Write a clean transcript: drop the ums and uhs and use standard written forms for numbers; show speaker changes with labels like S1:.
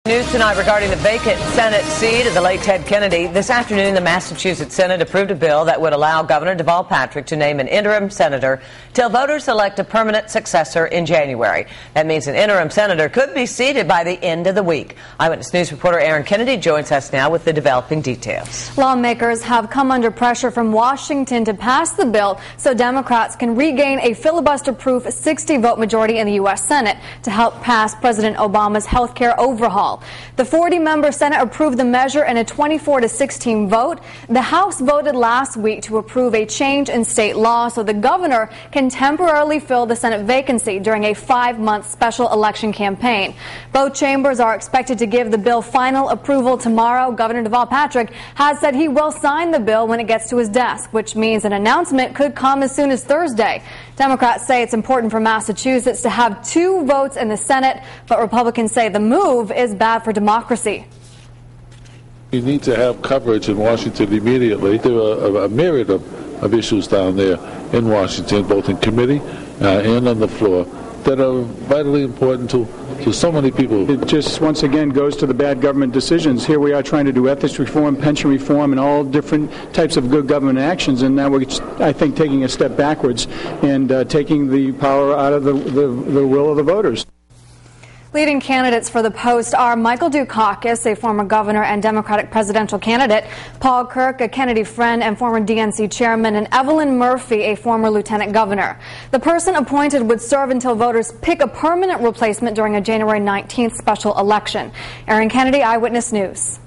S1: News tonight regarding the vacant Senate seat of the late Ted Kennedy. This afternoon, the Massachusetts Senate approved a bill that would allow Governor Deval Patrick to name an interim senator till voters elect a permanent successor in January. That means an interim senator could be seated by the end of the week. Eyewitness News reporter Aaron Kennedy joins us now with the developing details.
S2: Lawmakers have come under pressure from Washington to pass the bill so Democrats can regain a filibuster-proof 60-vote majority in the U.S. Senate to help pass President Obama's health care overhaul. The 40-member Senate approved the measure in a 24-16 vote. The House voted last week to approve a change in state law so the governor can temporarily fill the Senate vacancy during a 5-month special election campaign. Both chambers are expected to give the bill final approval tomorrow. Governor Deval Patrick has said he will sign the bill when it gets to his desk, which means an announcement could come as soon as Thursday. Democrats say it's important for Massachusetts to have 2 votes in the Senate, but Republicans say the move is bad for democracy.
S3: We need to have coverage in Washington immediately. There are a myriad of issues down there in Washington, both in committee and on the floor, that are vitally important to so many people.
S4: It just once again goes to the bad government decisions. Here we are trying to do ethics reform, pension reform, and all different types of good government actions, and now we're, I think, taking a step backwards and taking the power out of the will of the voters.
S2: Leading candidates for the post are Michael Dukakis, a former governor and Democratic presidential candidate, Paul Kirk, a Kennedy friend and former DNC chairman, and Evelyn Murphy, a former lieutenant governor. The person appointed would serve until voters pick a permanent replacement during a January 19th special election. Aaron Kennedy, Eyewitness News.